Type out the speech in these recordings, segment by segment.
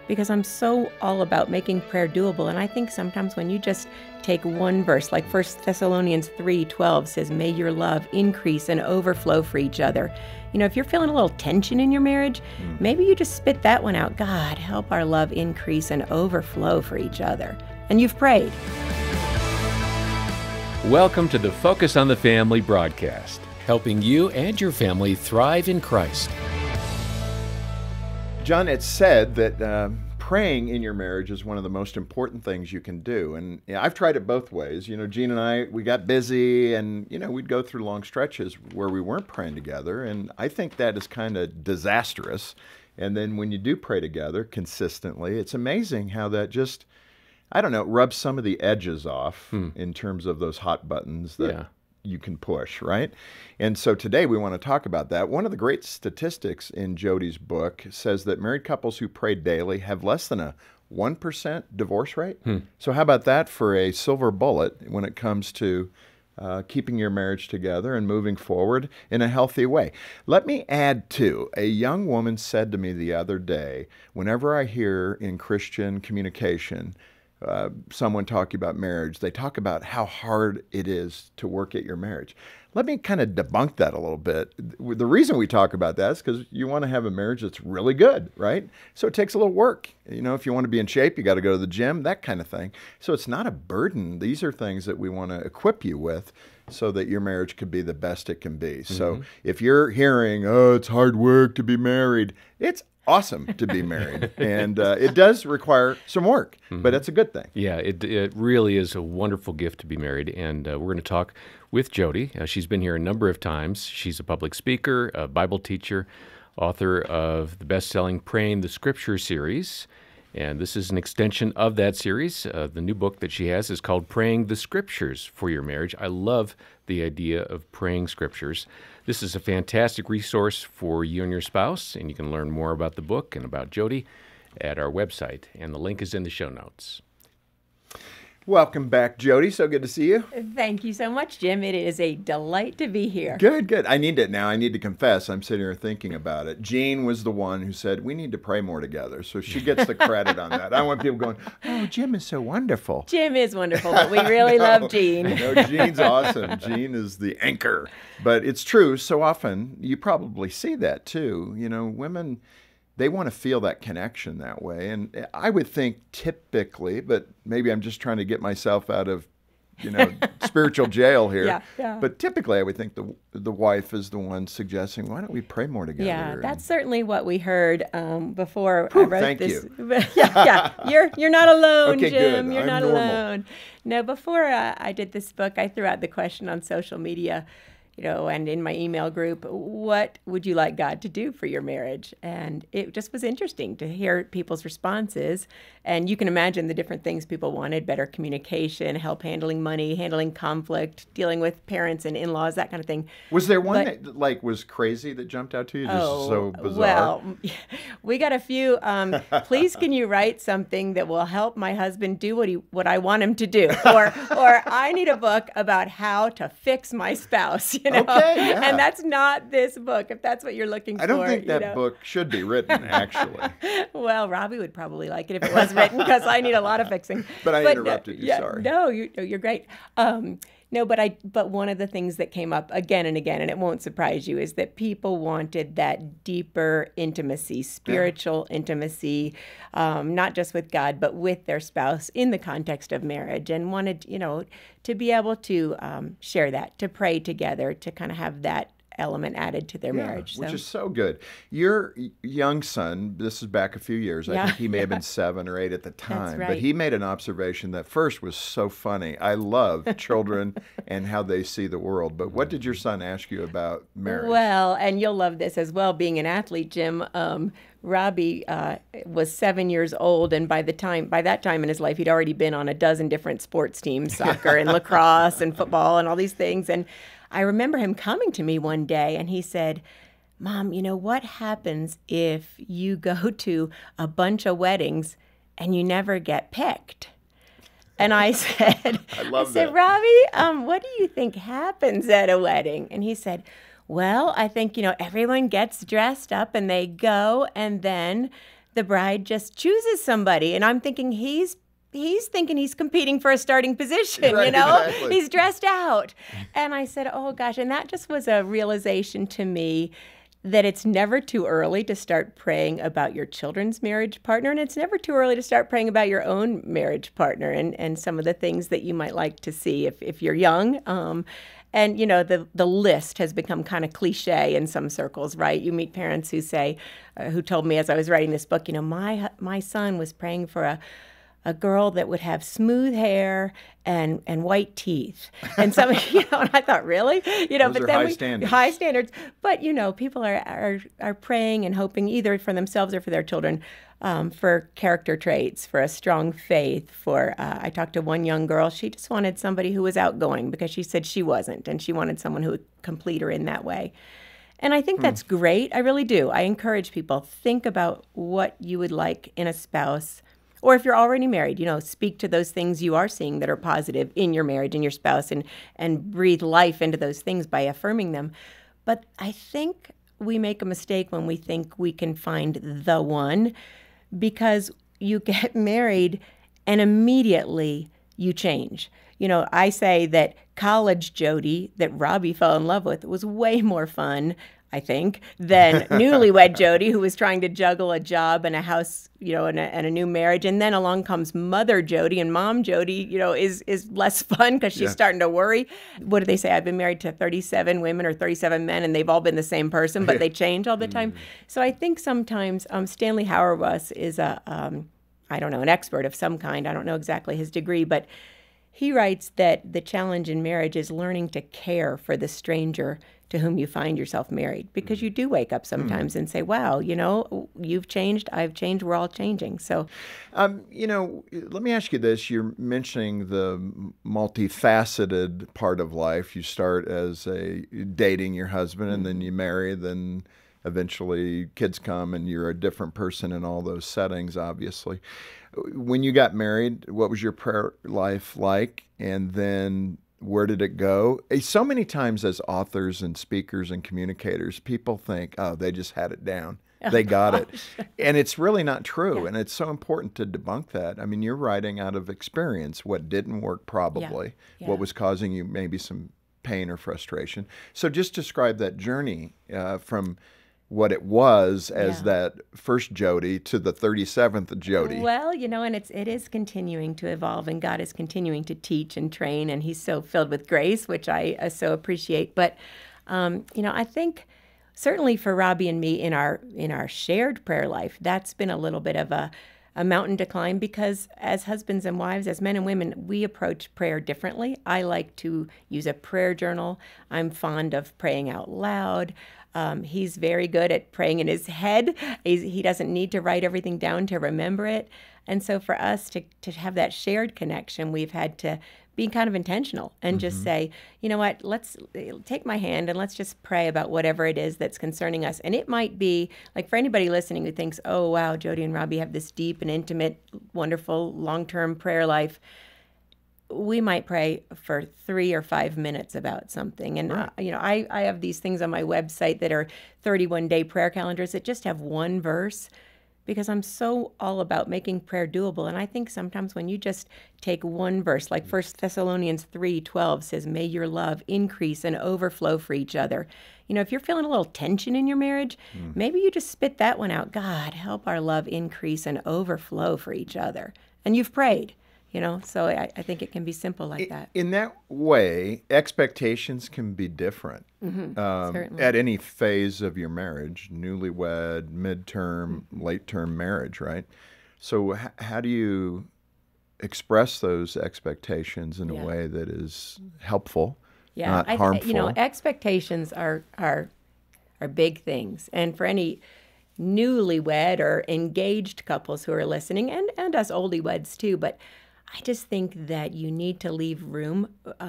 because I'm so all about making prayer doable. And I think sometimes when you just take one verse, like 1 Thessalonians 3:12 says, may your love increase and overflow for each other. You know, if you're feeling a little tension in your marriage, maybe you just spit that one out. God, help our love increase and overflow for each other. And you've prayed. Welcome to the Focus on the Family broadcast, helping you and your family thrive in Christ. John, it's said that praying in your marriage is one of the most important things you can do. And I've tried it both ways. You know, Jean and I, we got busy and, we'd go through long stretches where we weren't praying together. And I think that is kind of disastrous. And then when you do pray together consistently, it's amazing how that just, rubs some of the edges off in terms of those hot buttons that you can push, right? And so today we want to talk about that. One of the great statistics in Jodie's book says that married couples who pray daily have less than a 1% divorce rate. So how about that for a silver bullet when it comes to keeping your marriage together and moving forward in a healthy way? Let me add too, a young woman said to me the other day, whenever I hear in Christian communication someone talking about marriage, they talk about how hard it is to work at your marriage. Let me kind of debunk that a little bit. The reason we talk about that is because you want to have a marriage that's really good, right? So it takes a little work. If you want to be in shape, you got to go to the gym, that kind of thing. So it's not a burden. These are things that we want to equip you with so that your marriage could be the best it can be. So if you're hearing, oh, it's hard work to be married, it's awesome to be married. And it does require some work, but it's a good thing. Yeah, it really is a wonderful gift to be married. And we're going to talk with Jodie. She's been here a number of times. She's a public speaker, a Bible teacher, author of the best-selling Praying the Scripture series. And this is an extension of that series. The new book that she has is called Praying the Scriptures for Your Marriage. I love the idea of praying scriptures. This is a fantastic resource for you and your spouse, and you can learn more about the book and about Jodie at our website, and the link is in the show notes. Welcome back, Jodie. So good to see you. Thank you so much, Jim. It is a delight to be here. Good. I need to confess. I'm sitting here thinking about it. Jean was the one who said, we need to pray more together. So she gets the credit on that. I want people going, oh, Jim is so wonderful. Jim is wonderful, but we really love Jean. No, Jean's awesome. Jean is the anchor. But it's true. So often, you probably see that too. Women, they want to feel that connection that way. And I would think typically, but maybe I'm just trying to get myself out of, spiritual jail here. Yeah. But typically I would think the wife is the one suggesting, why don't we pray more together? Yeah, that's certainly what we heard before I wrote thank this. You. You're not alone, okay, Jim. Good. You're I'm not normal. alone. No, before I did this book, I threw out the question on social media, and in my email group, what would you like God to do for your marriage? And it just was interesting to hear people's responses. And you can imagine the different things people wanted: better communication, help handling money, handling conflict, dealing with parents and in-laws, that kind of thing. Was there one that was crazy that jumped out to you? Just so bizarre? Well, we got a few. Please, can you write something that will help my husband do what I want him to do? Or I need a book about how to fix my spouse. Okay, yeah. And that's not this book, if that's what you're looking for. I don't think that book should be written, actually. Well, Robbie would probably like it if it was written, because I need a lot of fixing. But I interrupted you, sorry. No, you're great. No, but one of the things that came up again and again, and it won't surprise you, is that people wanted that deeper intimacy, spiritual intimacy, not just with God, but with their spouse in the context of marriage, and wanted, to be able to share that, to pray together, to kind of have that element added to their marriage. Which is so good. Your young son, this is back a few years, I think he may have been 7 or 8 at the time, That's right. But he made an observation that first was so funny. I love children and how they see the world. But what did your son ask you about marriage? Well, and you'll love this as well, being an athlete, Jim. Robbie was 7 years old, and by that time in his life, he'd already been on a dozen different sports teams, soccer and lacrosse and football and all these things. And I remember him coming to me one day, and he said, Mom, what happens if you go to a bunch of weddings and you never get picked? And I said, Robbie, what do you think happens at a wedding? And he said, well, I think, everyone gets dressed up and they go, and then the bride just chooses somebody, and I'm thinking he's thinking he's competing for a starting position, Right, you know? exactly. He's dressed out. And I said, oh gosh, and that just was a realization to me that it's never too early to start praying about your children's marriage partner, and it's never too early to start praying about your own marriage partner and some of the things that you might like to see if you're young. And, you know, the list has become kind of cliche in some circles, right? You meet parents who say, who told me as I was writing this book, you know, my son was praying for a girl that would have smooth hair and white teeth. And some, you know, and I thought, really? You know, Those but are then high standards. high standards. But, you know, people are praying and hoping either for themselves or for their children for character traits, for a strong faith, for, I talked to one young girl, she just wanted somebody who was outgoing because she said she wasn't, and she wanted someone who would complete her in that way. And I think that's great. I really do. I encourage people, think about what you would like in a spouse. Or if you're already married, you know, speak to those things you are seeing that are positive in your marriage and your spouse, and breathe life into those things by affirming them. But I think we make a mistake when we think we can find the one, because you get married and immediately you change. You know, I say that college Jodie that Robbie fell in love with was way more fun, I think, than newlywed Jodie, who was trying to juggle a job and a house, you know, and a new marriage. And then along comes mother Jodie, and mom Jodie, you know, is less fun because she's starting to worry. What do they say? I've been married to 37 women or 37 men, and they've all been the same person, but they change all the time. So I think sometimes Stanley Hauerwas is I don't know, an expert of some kind. I don't know exactly his degree, but he writes that the challenge in marriage is learning to care for the stranger to whom you find yourself married, because you do wake up sometimes and say, wow, you know, you've changed, I've changed, we're all changing. So, you know, let me ask you this. You're mentioning the multifaceted part of life. You start as dating your husband, and then you marry, then eventually kids come and you're a different person in all those settings, obviously. When you got married, what was your prayer life like? And then where did it go? So many times as authors and speakers and communicators, people think, oh, they just had it down. They got it. And it's really not true. Yeah. And it's so important to debunk that. I mean, you're writing out of experience what didn't work probably, what was causing you maybe some pain or frustration. So just describe that journey from what it was as that first Jodie to the 37th Jodie. Well, you know, and it is continuing to evolve, and God is continuing to teach and train, and He's so filled with grace, which I so appreciate. But, you know, I think certainly for Robbie and me in our shared prayer life, that's been a little bit of a mountain to climb, because as husbands and wives, as men and women, we approach prayer differently. I like to use a prayer journal. I'm fond of praying out loud. He's very good at praying in his head. He doesn't need to write everything down to remember it. And so for us to have that shared connection, we've had to be kind of intentional and just say, you know what, let's take my hand and let's just pray about whatever it is that's concerning us. And it might be, like, for anybody listening who thinks, oh, wow, Jodie and Robbie have this deep and intimate, wonderful, long-term prayer life, we might pray for 3 or 5 minutes about something. And, you know, I have these things on my website that are 31-day prayer calendars that just have one verse, because I'm so all about making prayer doable. And I think sometimes when you just take one verse, like 1 Thessalonians 3:12 says, may your love increase and overflow for each other. You know, if you're feeling a little tension in your marriage, maybe you just spit that one out. God, help our love increase and overflow for each other. And you've prayed. You know, so I think it can be simple like that. In that way, expectations can be different at any phase of your marriage, newlywed, midterm, late-term marriage, right? So how do you express those expectations in a way that is helpful, not harmful? You know, expectations are big things. And for any newlywed or engaged couples who are listening, and us oldie-weds too, but I just think that you need to leave room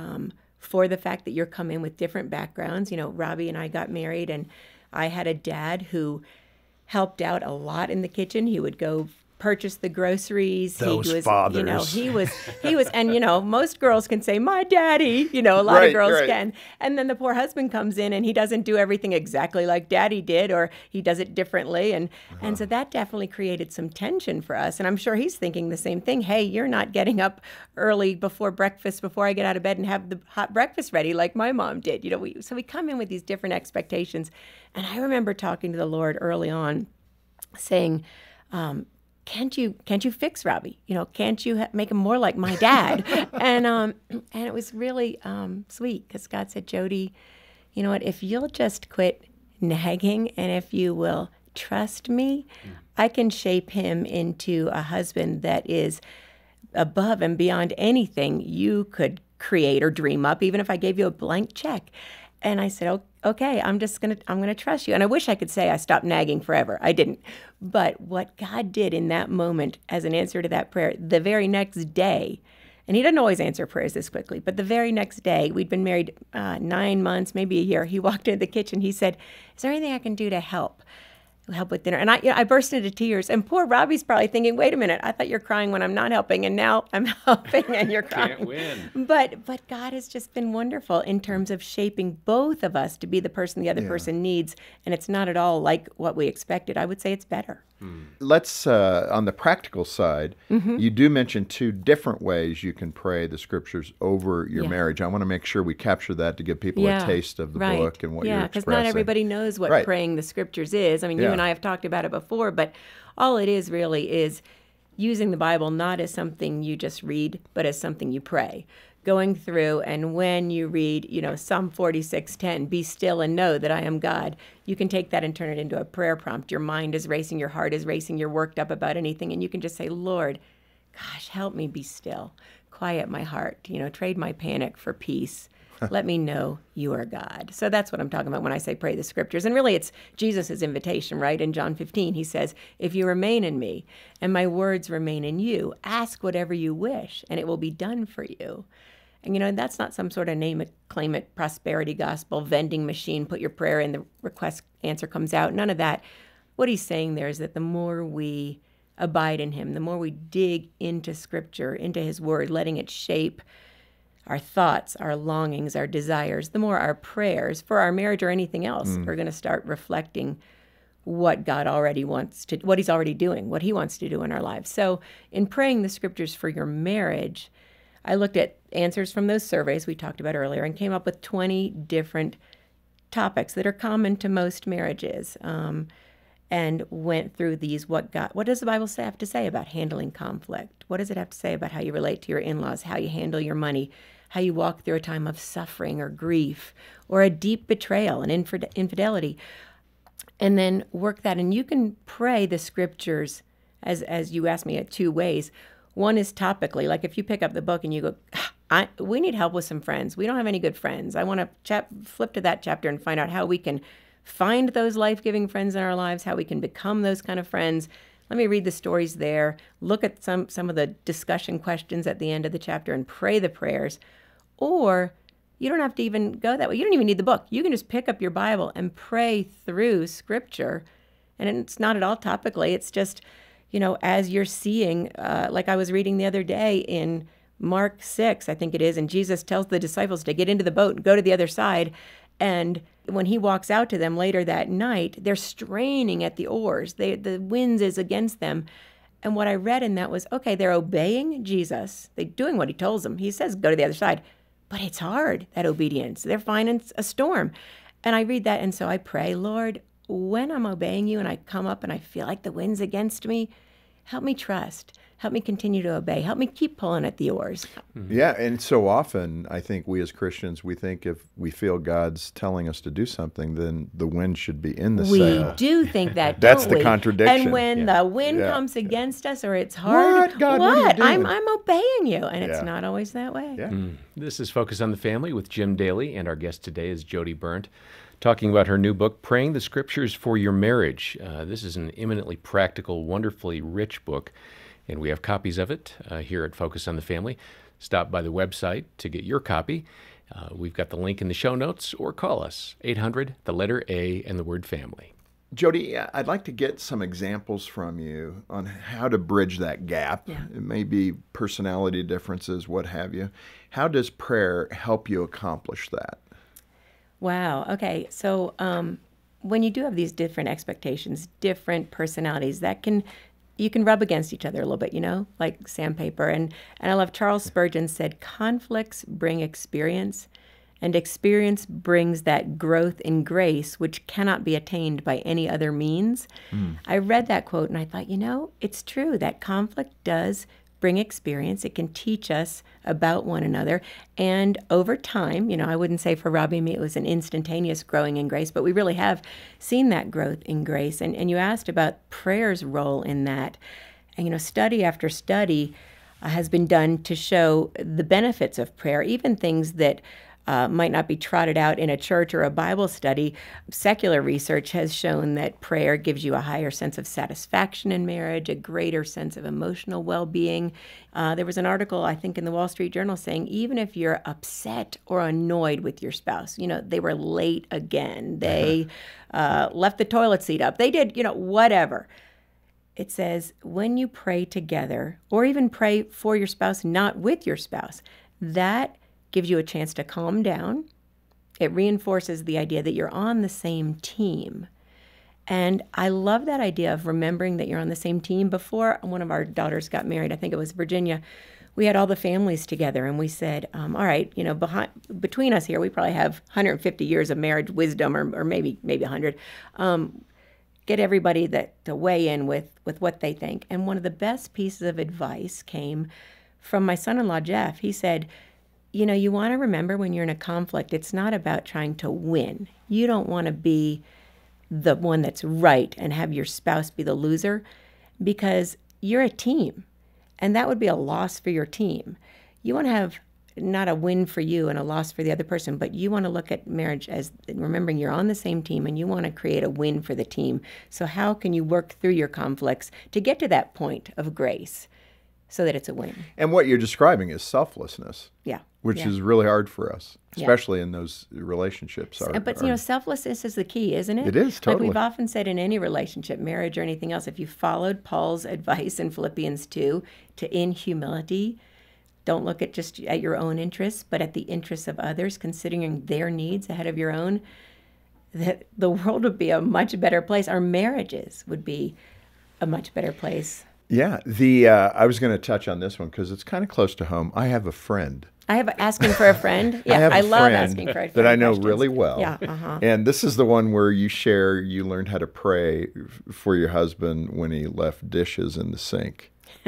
for the fact that you're coming with different backgrounds. You know, Robbie and I got married, and I had a dad who helped out a lot in the kitchen. He would go purchase the groceries. Those he was, fathers. You know, he was, and you know, most girls can say, "My daddy," you know, a lot of girls can. And then the poor husband comes in and he doesn't do everything exactly like daddy did, or he does it differently. And so that definitely created some tension for us. And I'm sure he's thinking the same thing. Hey, you're not getting up early before breakfast, before I get out of bed and have the hot breakfast ready like my mom did. You know, so we come in with these different expectations. And I remember talking to the Lord early on, saying, can't you fix Robbie? You know, can't you make him more like my dad? And it was really sweet, because God said, Jodie, you know what? If you'll just quit nagging, and if you will trust me, I can shape him into a husband that is above and beyond anything you could create or dream up, even if I gave you a blank check. And I said, okay, I'm gonna trust you. And I wish I could say I stopped nagging forever. I didn't. But what God did in that moment as an answer to that prayer, the very next day, and he doesn't always answer prayers this quickly, but the very next day, we'd been married 9 months, maybe a year. He walked into the kitchen. He said, is there anything I can do to help with dinner? And I burst into tears. And poor Robbie's probably thinking, wait a minute, I thought you're crying when I'm not helping, and now I'm helping and you're crying. Can't win. But God has just been wonderful in terms of shaping both of us to be the person the other person needs. And it's not at all like what we expected. I would say it's better. Let's, on the practical side, you do mention 2 different ways you can pray the scriptures over your marriage. I want to make sure we capture that to give people a taste of the book and what you're expressing. Yeah, because not everybody knows what praying the scriptures is. I mean, you and I have talked about it before, but all it is really is using the Bible not as something you just read, but as something you pray. Going through, and when you read, you know, Psalm 46:10, be still and know that I am God, you can take that and turn it into a prayer prompt. Your mind is racing, your heart is racing, you're worked up about anything, and you can just say, Lord, gosh, help me be still. Quiet my heart, you know, trade my panic for peace. Let me know you are God. So that's what I'm talking about when I say pray the scriptures. And really, it's Jesus' invitation, right? In John 15, he says, if you remain in me and my words remain in you, ask whatever you wish, and it will be done for you. And, you know, that's not some sort of name it, claim it, prosperity gospel, vending machine, put your prayer in, the request answer comes out. None of that. What he's saying there is that the more we abide in him, the more we dig into Scripture, into his word, letting it shape our thoughts, our longings, our desires, the more our prayers for our marriage or anything else are going to start reflecting what God already wants to, what he's already doing, what he wants to do in our lives. So in praying the Scriptures for your marriage, I looked at answers from those surveys we talked about earlier and came up with 20 different topics that are common to most marriages, and went through these. What does the Bible have to say about handling conflict? What does it have to say about how you relate to your in-laws, how you handle your money, how you walk through a time of suffering or grief or a deep betrayal and infidelity? And then work that. And you can pray the Scriptures, as you asked me, 2 ways. One is topically, like if you pick up the book and you go, we need help with some friends. We don't have any good friends. I want to flip to that chapter and find out how we can find those life-giving friends in our lives, how we can become those kind of friends. Let me read the stories there, look at some of the discussion questions at the end of the chapter and pray the prayers. Or you don't have to even go that way. You don't even need the book. You can just pick up your Bible and pray through Scripture. And it's not at all topically. It's just, you know, as you're seeing, like I was reading the other day in Mark 6, I think it is, and Jesus tells the disciples to get into the boat and go to the other side. And when he walks out to them later that night, they're straining at the oars. The wind is against them. And what I read in that was, okay, they're obeying Jesus. They're doing what he tells them. He says, go to the other side. But it's hard, that obedience. They're finding a storm. And I read that, and so I pray, Lord, when I'm obeying you and I come up and I feel like the wind's against me, help me trust. Help me continue to obey. Help me keep pulling at the oars. Yeah, and so often I think we as Christians, we think if we feel God's telling us to do something, then the wind should be in the sail. We do think that, That's don't we? the contradiction. And when the wind comes against us or it's hard, What? God, what are you doing? I'm obeying you. And it's not always that way. Yeah. This is Focus on the Family with Jim Daly, and our guest today is Jodie Berndt, talking about her new book, Praying the Scriptures for Your Marriage. This is an eminently practical, wonderfully rich book, and we have copies of it here at Focus on the Family. Stop by the website to get your copy. We've got the link in the show notes, or call us, 800, the letter A, and the word family. Jodie, I'd like to get some examples from you on how to bridge that gap. Yeah. It may be personality differences, what have you. How does prayer help you accomplish that? Wow. Okay. So when you do have these different expectations, different personalities, you can rub against each other a little bit, like sandpaper. And I love Charles Spurgeon said, conflicts bring experience, and experience brings that growth in grace, which cannot be attained by any other means. I read that quote and I thought, it's true that conflict does bring experience. It can teach us about one another. And over time, I wouldn't say for Robbie and me it was an instantaneous growing in grace, but we really have seen that growth in grace. And you asked about prayer's role in that. And, study after study has been done to show the benefits of prayer, even things that might not be trotted out in a church or a Bible study. Secular research has shown that prayer gives you a higher sense of satisfaction in marriage, a greater sense of emotional well-being. There was an article, I think, in the Wall Street Journal saying even if you're upset or annoyed with your spouse, they were late again, they left the toilet seat up, they did, whatever. It says when you pray together or even pray for your spouse, not with your spouse, that gives you a chance to calm down. It reinforces the idea that you're on the same team. And I love that idea of remembering that you're on the same team. Before one of our daughters got married, I think it was Virginia, we had all the families together and we said, all right, between us here, we probably have 150 years of marriage wisdom or maybe 100. Get everybody to weigh in with what they think. And one of the best pieces of advice came from my son-in-law, Jeff. He said, you want to remember when you're in a conflict, it's not about trying to win. You don't want to be the one that's right and have your spouse be the loser, because you're a team, and that would be a loss for your team. You want to have not a win for you and a loss for the other person, but you want to look at marriage as remembering you're on the same team and you want to create a win for the team. So how can you work through your conflicts to get to that point of grace so that it's a win? And what you're describing is selflessness. Yeah. Which is really hard for us, especially in those relationships. Selflessness is the key, isn't it? It is, totally. Like we've often said in any relationship, marriage or anything else, if you followed Paul's advice in Philippians 2 to in humility, don't look at just at your own interests, but at the interests of others, considering their needs ahead of your own, that the world would be a much better place. Our marriages would be a much better place. Yeah. I was going to touch on this one because it's kind of close to home. I have a friend. I have asking for a friend. Yeah, I love asking for a friend. That I know really well. Yeah. And this is the one where you learned how to pray for your husband when he left dishes in the sink.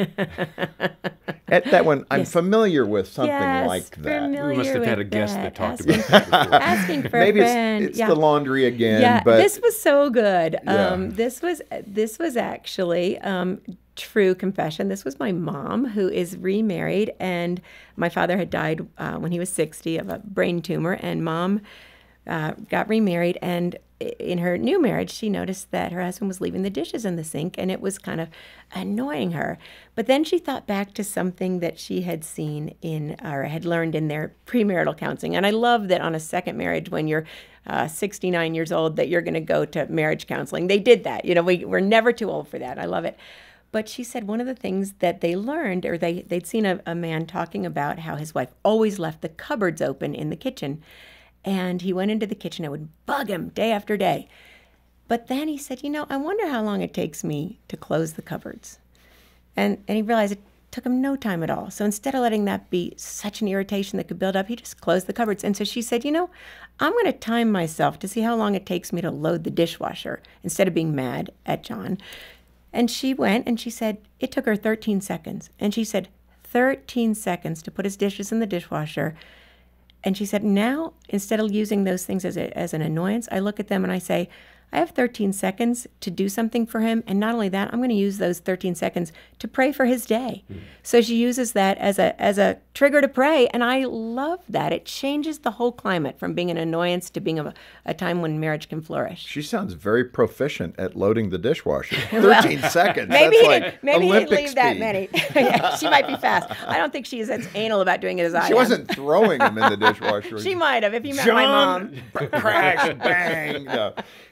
At that one, I'm familiar with something like that. We must have had a guest that talked about that before. Asking for a friend. Maybe it's the laundry again. Yeah, but this was so good. Yeah. This was actually true confession. This was my mom, who is remarried, and my father had died when he was 60 of a brain tumor, and Mom got remarried, and in her new marriage, she noticed that her husband was leaving the dishes in the sink, and it was kind of annoying her. But then she thought back to something that she had seen or had learned in their premarital counseling. And I love that on a second marriage, when you're 69 years old, that you're going to go to marriage counseling. They did that. We're never too old for that. I love it. But she said one of the things that they learned, or they'd seen a man talking about how his wife always left the cupboards open in the kitchen. And he went into the kitchen. It would bug him day after day. But then he said, I wonder how long it takes me to close the cupboards. And he realized it took him no time at all. So instead of letting that be such an irritation that could build up, he just closed the cupboards. And so she said, I'm going to time myself to see how long it takes me to load the dishwasher instead of being mad at John. And she went and she said it took her 13 seconds. And she said 13 seconds to put his dishes in the dishwasher. And she said, now, instead of using those things as an annoyance, I look at them and I say, I have 13 seconds to do something for him. And not only that, I'm going to use those 13 seconds to pray for his day. So she uses that as a trigger to pray. And I love that. It changes the whole climate from being an annoyance to being a time when marriage can flourish. She sounds very proficient at loading the dishwasher. 13 seconds. Maybe That's he didn't leave that many. Yeah, she might be fast. I don't think she's as anal about doing it as I am. She wasn't throwing them in the dishwasher. She might have if you met my mom. Crash, bang. No.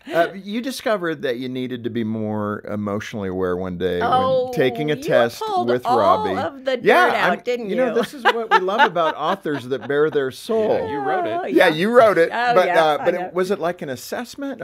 You discovered that you needed to be more emotionally aware one day Oh, when taking a you test pulled with all Robbie. of the dirt out, didn't You know, you? this is what we love about authors that bare their soul. Yeah, you wrote it. Oh, Yeah, you wrote it. Oh, but yeah, I but know. was it like an assessment?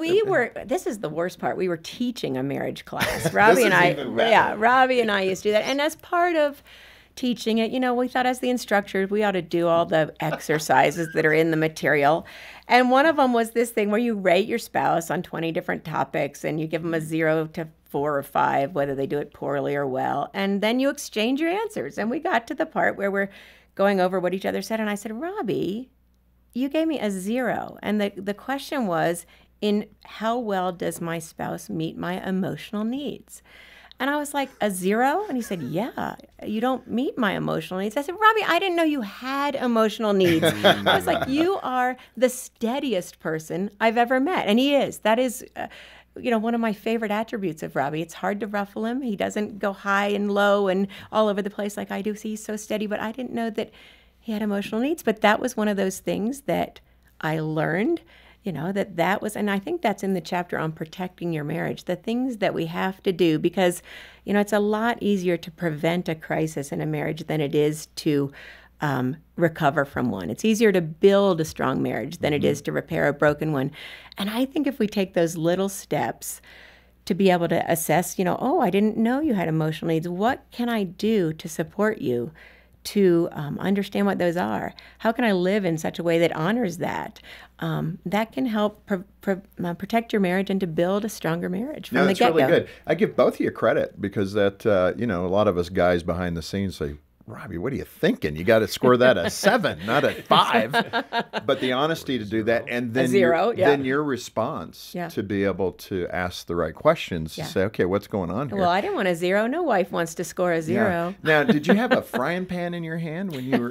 This is the worst part. We were teaching a marriage class. Robbie and is I, even better. yeah, Robbie and I used to do that. And as part of teaching it, we thought as the instructors, we ought to do all the exercises that are in the material. And one of them was this thing where you rate your spouse on 20 different topics and you give them a 0 to 4 or 5, whether they do it poorly or well. And then you exchange your answers. And we got to the part where we're going over what each other said. And I said, Robbie, you gave me a 0. And the question was, in how well does my spouse meet my emotional needs? And I was like, a 0? And he said, yeah, you don't meet my emotional needs. I said, Robbie, I didn't know you had emotional needs. I was like, you are the steadiest person I've ever met. And he is. That is, one of my favorite attributes of Robbie. It's hard to ruffle him. He doesn't go high and low and all over the place like I do. So he's so steady. But I didn't know that he had emotional needs. But that was one of those things that I learned. That was, and I think that's in the chapter on protecting your marriage, the things that we have to do, because, it's a lot easier to prevent a crisis in a marriage than it is to recover from one. It's easier to build a strong marriage than it is to repair a broken one. And I think if we take those little steps to be able to assess, oh, I didn't know you had emotional needs. What can I do to support you? To understand what those are. How can I live in such a way that honors that? That can help protect your marriage and to build a stronger marriage from the get-go. That's really good. I give both of you credit because that, a lot of us guys behind the scenes say, Robbie, what are you thinking? You got to score that a 7, not a 5. But the honesty to do that, and then A 0, then your response Yeah. to be able to ask the right questions to say, okay, what's going on here? Well, I didn't want a 0. No wife wants to score a 0. Yeah. Now, did you have a frying pan in your hand when you were?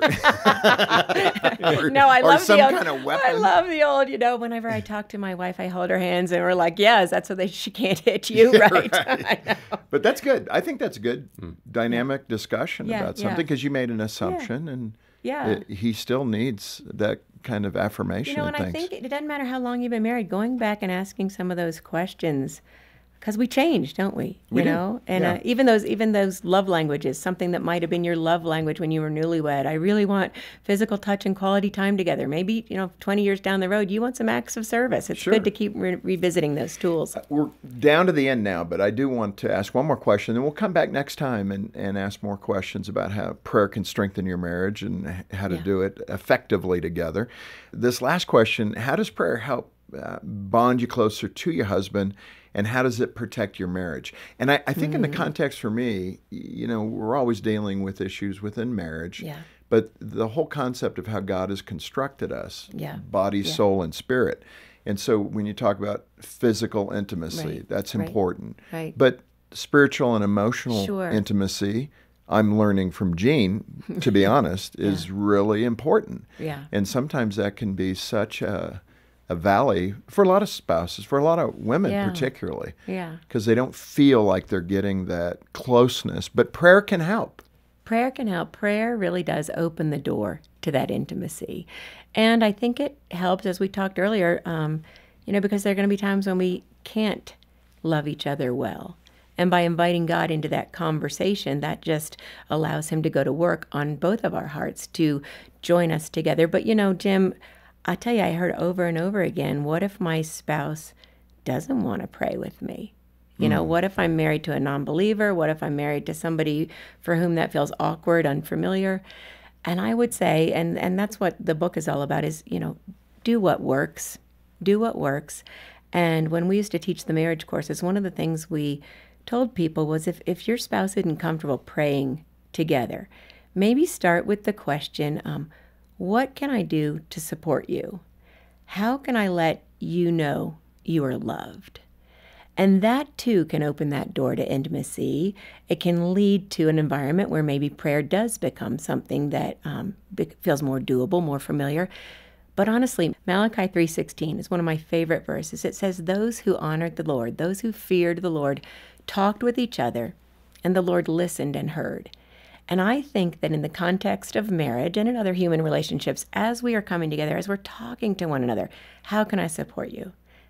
No, I or love some the old, kind of weapon. I love the old, whenever I talk to my wife, I hold her hands and we're like, yes, that's so she can't hit you, right? I know. But that's good. I think that's good dynamic discussion Yeah, about yeah. something because you made an assumption and Yeah. he still needs that kind of affirmation And and I things. think it doesn't matter how long you've been married, going back and asking some of those questions, because we change, don't we? We do. And Yeah. even those love languages, something that might have been your love language when you were newlywed. I really want physical touch and quality time together. Maybe 20 years down the road, you want some acts of service. It's Sure. good to keep revisiting those tools. We're down to the end now, but I do want to ask one more question, and we'll come back next time and ask more questions about how prayer can strengthen your marriage and how to do it effectively together. This last question, how does prayer help bond you closer to your husband, and how does it protect your marriage? And I think in the context for me, we're always dealing with issues within marriage. Yeah. But the whole concept of how God has constructed us, Yeah. body, soul, and spirit. And so when you talk about physical intimacy, Right. that's Right. important. Right. But spiritual and emotional Sure. intimacy, I'm learning from Jean, to be honest, is really important. Yeah. And sometimes that can be such a valley for a lot of spouses, for a lot of women Yeah. particularly, Yeah. because they don't feel like they're getting that closeness. But prayer can help. Prayer can help. Prayer really does open the door to that intimacy. And I think it helps, as we talked earlier, because there are going to be times when we can't love each other well. And by inviting God into that conversation, that just allows him to go to work on both of our hearts to join us together. But, Jim, I tell you, I heard over and over again, what if my spouse doesn't want to pray with me? What if I'm married to a non-believer? What if I'm married to somebody for whom that feels awkward, unfamiliar? And I would say, and that's what the book is all about, is, do what works. Do what works. And when we used to teach the marriage courses, one of the things we told people was if your spouse isn't comfortable praying together, maybe start with the question, what can I do to support you? How can I let you know you are loved? And that, too, can open that door to intimacy. It can lead to an environment where maybe prayer does become something that feels more doable, more familiar. But honestly, Malachi 3:16 is one of my favorite verses. It says, those who honored the Lord, those who feared the Lord, talked with each other, and the Lord listened and heard. And I think that in the context of marriage and in other human relationships, as we are coming together, as we're talking to one another, how can I support you?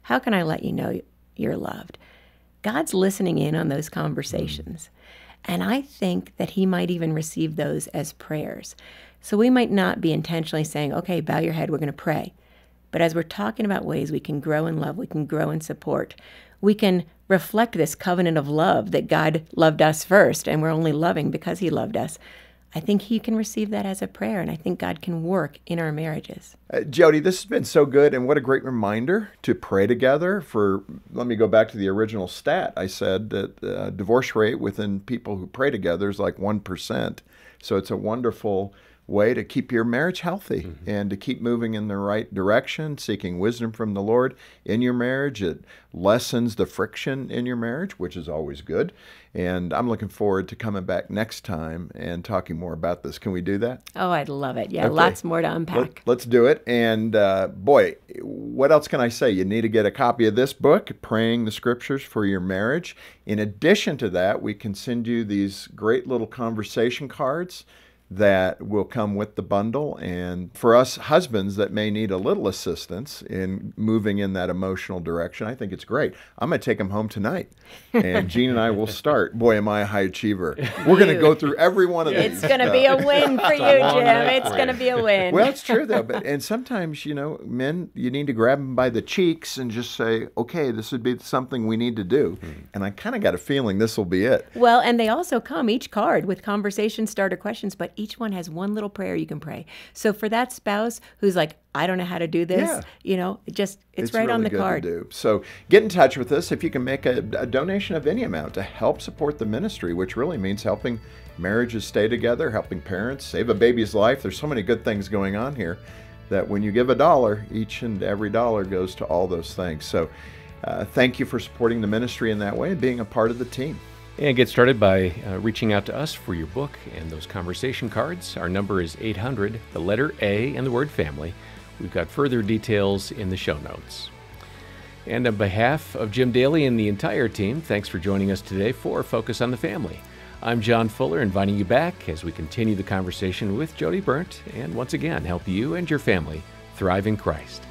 How can I let you know you're loved? God's listening in on those conversations. And I think that he might even receive those as prayers. So we might not be intentionally saying, okay, bow your head, we're going to pray. But as we're talking about ways we can grow in love, we can grow in support, we can reflect this covenant of love that God loved us first, and we're only loving because he loved us. I think he can receive that as a prayer, and I think God can work in our marriages. Jodie, this has been so good, and what a great reminder to pray together. Let me go back to the original stat. I said that the divorce rate within people who pray together is like 1%. So it's a wonderful way to keep your marriage healthy and to keep moving in the right direction, seeking wisdom from the Lord in your marriage. It lessens the friction in your marriage, which is always good. And I'm looking forward to coming back next time and talking more about this. Can we do that? Oh, I'd love it. Yeah, Okay. Lots more to unpack. Let's do it. And boy, what else can I say? You need to get a copy of this book, Praying the Scriptures for Your Marriage. In addition to that, we can send you these great little conversation cards that will come with the bundle. And for us husbands that may need a little assistance in moving in that emotional direction, I think it's great. I'm going to take them home tonight. And Jean and I will start. Boy, am I a high achiever. We're going to go through every one of these. It's going to be a win for you, Jim. It's going to be a win. Well, it's true, though. And sometimes, men, you need to grab them by the cheeks and just say, okay, this would be something we need to do. And I kind of got a feeling this will be it. Well, and they also come, each card, with conversation starter questions, but each one has one little prayer you can pray. So for that spouse who's like, I don't know how to do this, it's right really on the good card. To do. So get in touch with us if you can make a donation of any amount to help support the ministry, which really means helping marriages stay together, helping parents save a baby's life. There's so many good things going on here that when you give $1, each and every dollar goes to all those things. So thank you for supporting the ministry in that way and being a part of the team. And get started by reaching out to us for your book and those conversation cards. Our number is 800, the letter A, and the word family. We've got further details in the show notes. And on behalf of Jim Daly and the entire team, thanks for joining us today for Focus on the Family. I'm John Fuller, inviting you back as we continue the conversation with Jodie Berndt and once again help you and your family thrive in Christ.